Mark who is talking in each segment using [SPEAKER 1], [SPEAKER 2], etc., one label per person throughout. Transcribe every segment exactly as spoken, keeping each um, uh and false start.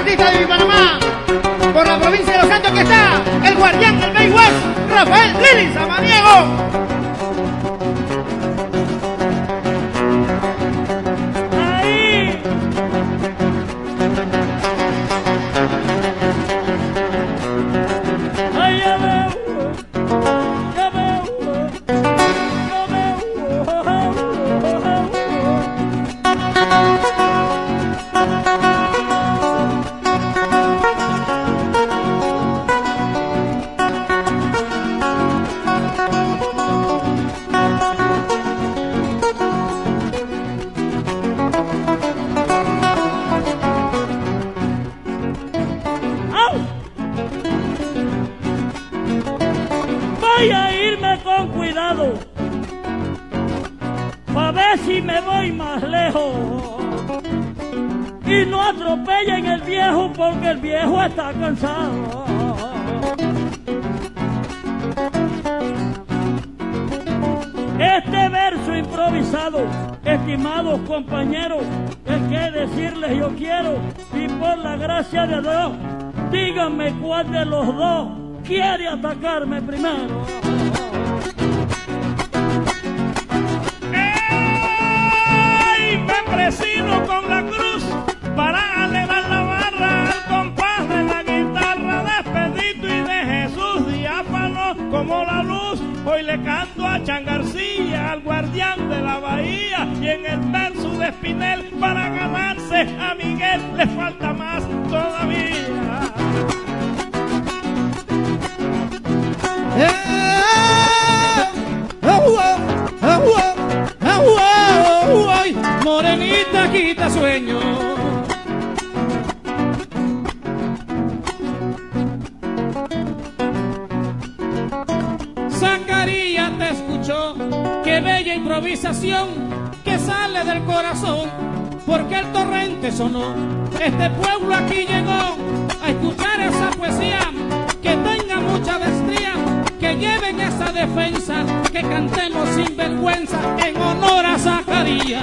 [SPEAKER 1] artista de mi Panamá, por la provincia de Los Santos que está, el guardián del Bay West, Rafael Lili Samaniego.
[SPEAKER 2] Voy a irme con cuidado, pa' ver si me voy más lejos. Y no atropellen el viejo porque el viejo está cansado. Este verso improvisado, estimados compañeros, es que decirles yo quiero, y por la gracia de Dios, díganme cuál de los dos quiere atacarme primero.
[SPEAKER 3] ¡Ey! Me presino con la cruz para alevar la barra al compás de la guitarra de Expedito y de Jesús diáfano como la luz. Hoy le canto a Chan García, al guardián de la bahía, y en el verso de Espinel para ganarse a Miguel le falta más todavía.
[SPEAKER 4] Morenita quita sueño. Zacarías te escuchó, qué bella improvisación que sale del corazón, porque el torrente sonó. Este pueblo aquí llegó a escuchar esa poesía, que tenga mucha maestría, que lleven esa defensa, que cantemos sin vergüenza en honor a Zacarías.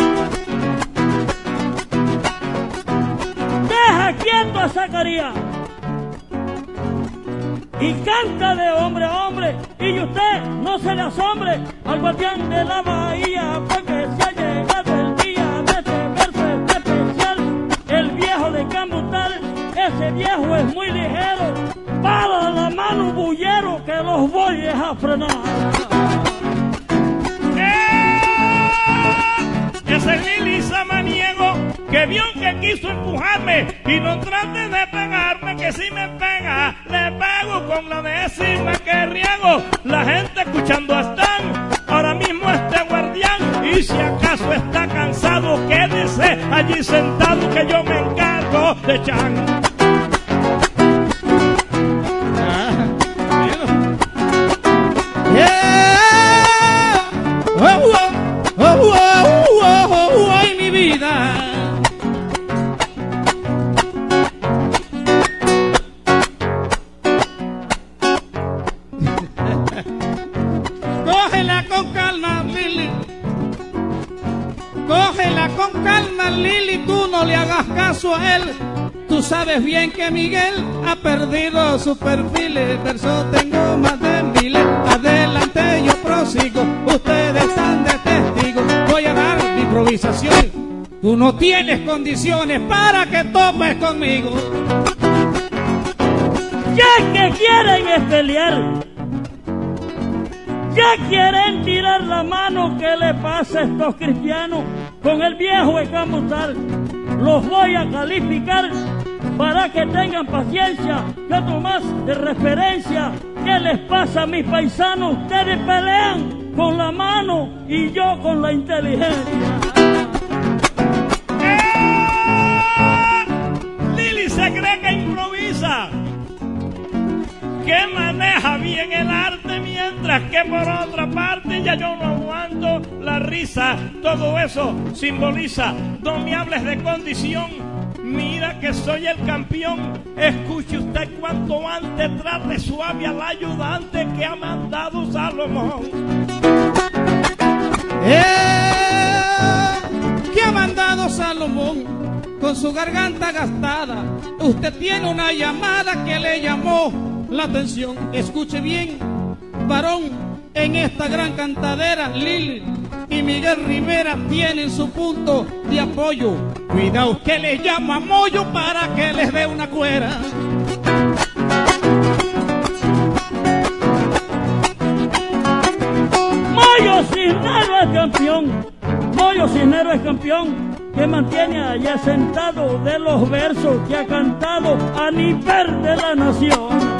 [SPEAKER 2] Deja quieto a Zacarías y canta de hombre a hombre, y usted no se le asombre al guardián de la bahía, porque se ha llegado el día de este verso especial. El viejo de Cambutal, ese viejo es muy ligero, para la mano bullero que los voy a frenar.
[SPEAKER 3] ¡Eh! Ese Lili Samaniego que vio que quiso empujarme, y no trate de pegarme, que si me pega le pego con la décima que riego. La gente escuchando están ahora mismo este guardián, y si acaso está cansado quédese allí sentado que yo me encargo de Chan.
[SPEAKER 4] Cógela con calma, Lili. Cógela con calma, Lili. Tú no le hagas caso a él. Tú sabes bien que Miguel ha perdido su perfil. El verso tengo más de miles. Adelante yo prosigo. Ustedes están de testigos. Voy a dar mi improvisación. Tú no tienes condiciones para que tomes conmigo.
[SPEAKER 2] Ya que quieren es pelear, ya quieren tirar la mano, ¿qué le pasa a estos cristianos con el viejo de Cambutal? Los voy a calificar para que tengan paciencia, que más de referencia. ¿Qué les pasa a mis paisanos? Ustedes pelean con la mano y yo con la inteligencia.
[SPEAKER 3] ¡Eh! Lili se cree que improvisa, que maneja bien el arte, mientras que por otra parte ya yo no aguanto la risa. Todo eso simboliza, no me hables de condición, mira que soy el campeón. Escuche usted cuanto antes, trate suave al ayudante que ha mandado Salomón.
[SPEAKER 4] Eh, ¿Qué ha mandado Salomón? Salomón, con su garganta gastada, usted tiene una llamada que le llamó la atención. Escuche bien, varón, en esta gran cantadera, Lili y Miguel Rivera tienen su punto de apoyo. Cuidado que le llama Moyo para que les dé una cuera.
[SPEAKER 2] Moyo Cisnero es campeón, Moyo Cisnero es campeón, que mantiene allá sentado de los versos que ha cantado a nivel de la nación.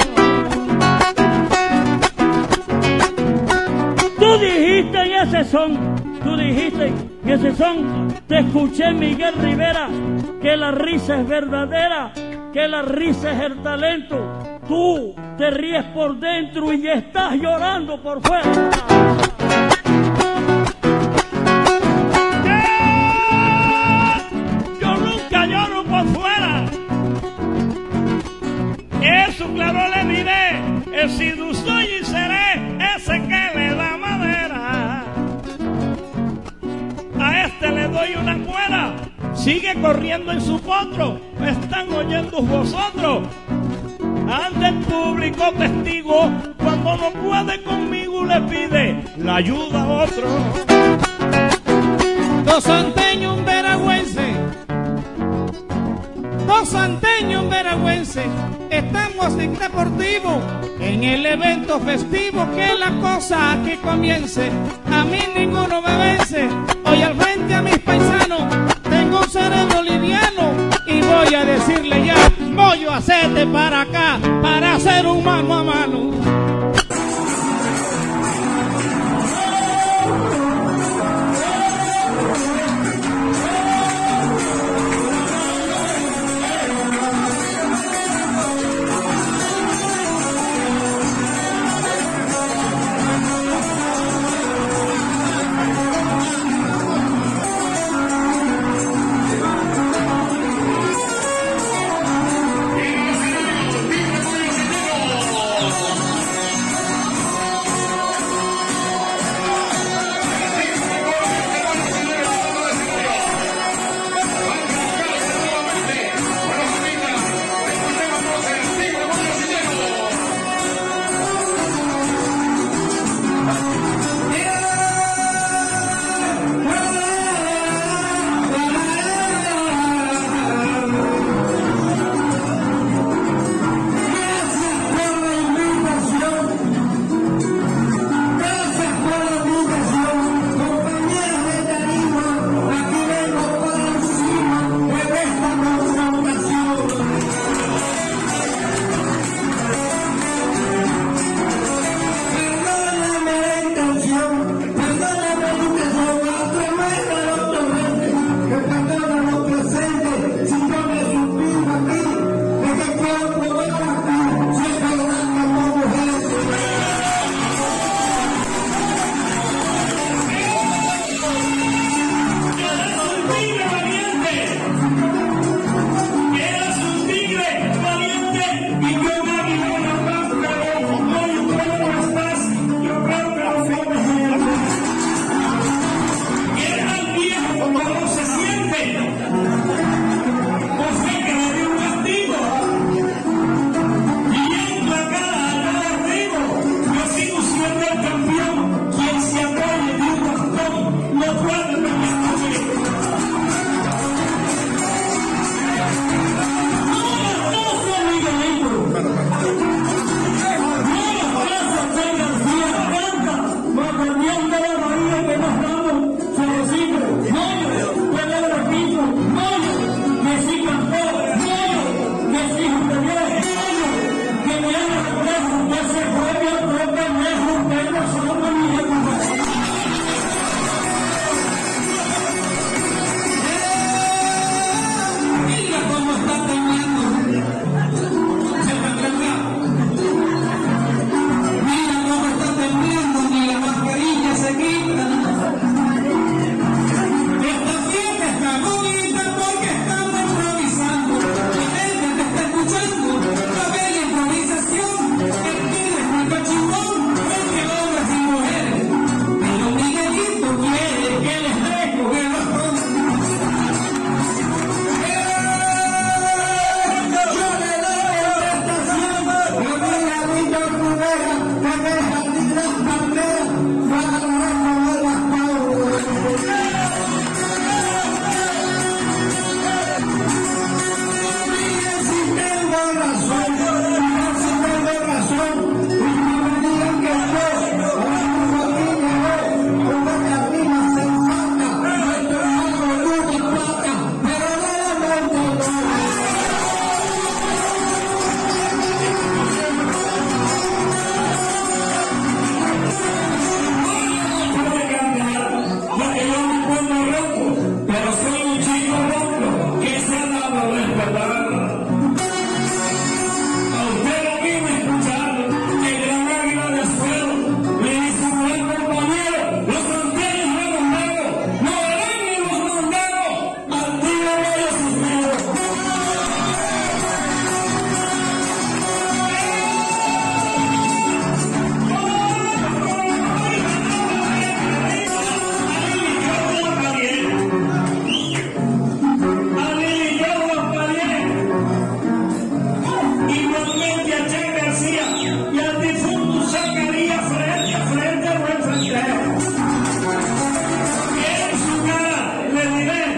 [SPEAKER 2] Tú dijiste en ese son, tú dijiste en ese son, te escuché Miguel Rivera, que la risa es verdadera, que la risa es el talento. Tú te ríes por dentro y estás llorando por fuera.
[SPEAKER 3] Yo nunca lloro por fuera. Eso claro le diré, he sido, soy y seré ese que le da madera. A este le doy una cuerda, sigue corriendo en su potro, me están oyendo vosotros. Ante el público testigo, cuando no puede conmigo le pide la ayuda a otro.
[SPEAKER 4] Dos santeños, un veragüense, dos santeños, un veragüense, estamos en Deportivo, en el evento festivo, que la cosa aquí comience. A mí ninguno me vence, hoy al frente a mis paisanos, tengo un cerebro liviano y voy a decirle ya, Moyo, hacete para acá, para hacer un mano a mano.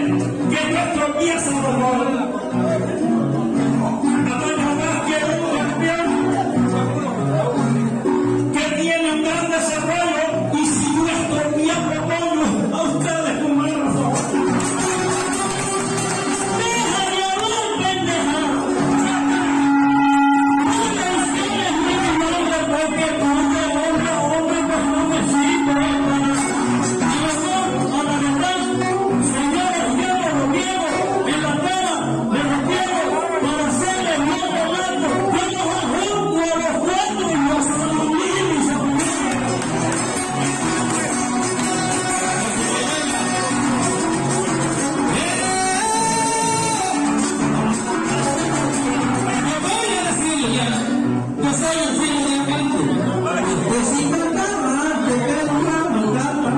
[SPEAKER 3] que nuestros días son mejores. Nada más que un campeón que tiene un gran desarrollo y si nuestro día propongo a ustedes con más razón. Deja de hablar, pendeja. Porque hombre, hombre, hombre, pues no me sirve. A la verdad, señores, viejos, los viejos, en la cara de los viejos, para hacerles más barato, vamos a junto a los cuatro y los familiares. Me voy a decirlo ya, yo soy el fiel de canto. Que si cantaba, te cantaba, cantaba.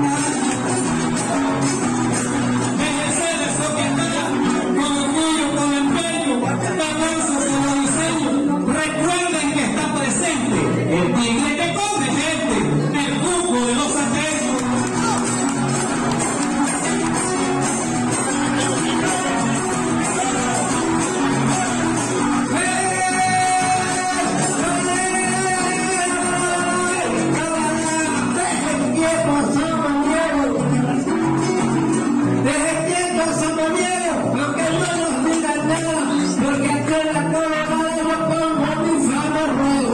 [SPEAKER 3] Mercedes o que está, con orgullo, con empeño, balanza se lo diseño. Recuerden que está presente el tigre que come gente, el cuco de los ateos. Deje quieto a Samaniego, aunque no nos digan nada, porque aquí en la Colorado yo pongo mi fama ruego.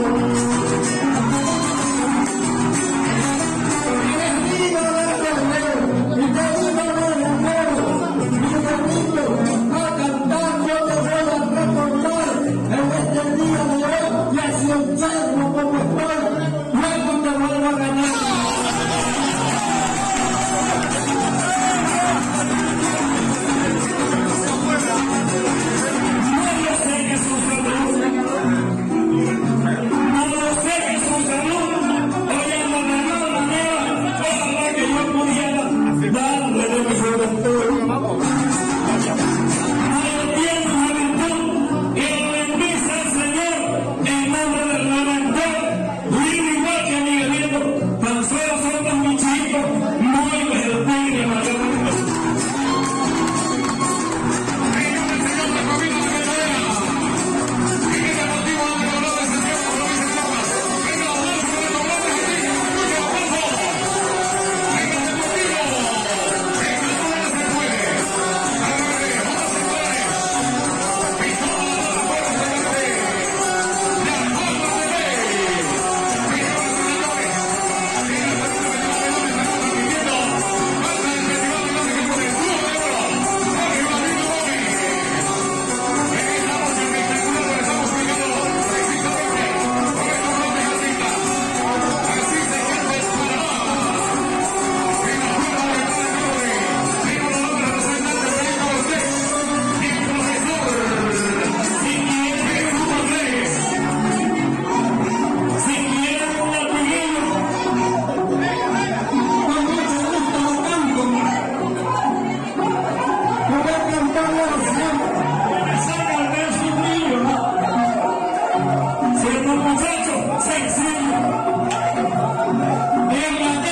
[SPEAKER 3] Eres niño del torneo, y te digo del amor, mi domingo, a cantar yo te voy a recordar, en este día de hoy, y así enfermo como estoy, luego te vuelvo a ganar. Muchachos, sencillo. En la